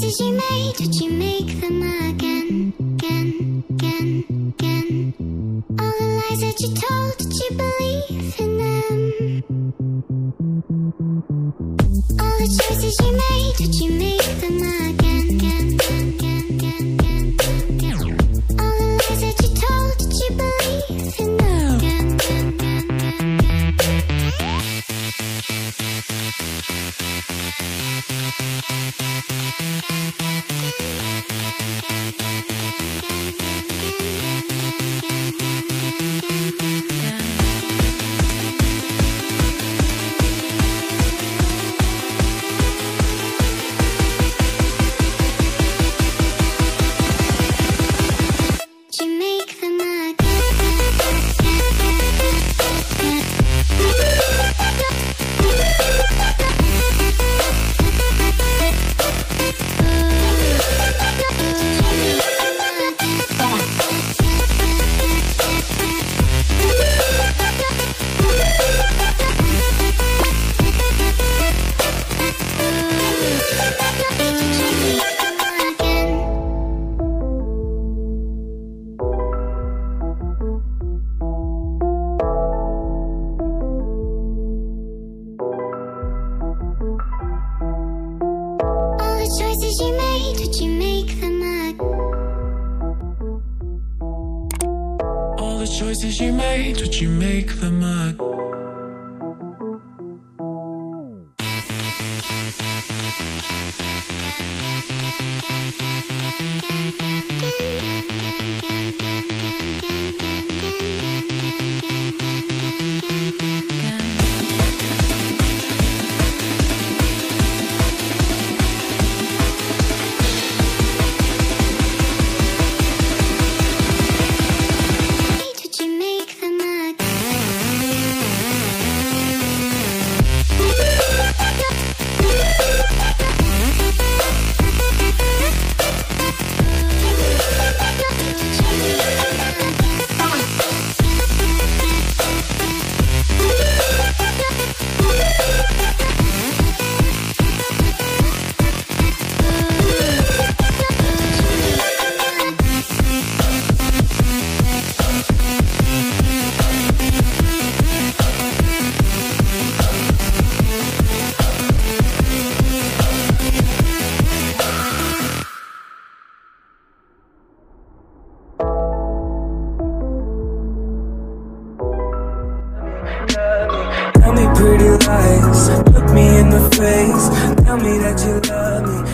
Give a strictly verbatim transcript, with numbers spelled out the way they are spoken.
choices you made, did you make them again, again, again, again? All the lies that you told, did you believe in them? All the choices you made, did you make them again, again, again, again, again, again? All the lies that you told, did you believe in them? Again, again, again, again, choices you made, did you make them again? All the choices you made, did you make them again? Tell me pretty lies, look me in the face. Tell me that you love me.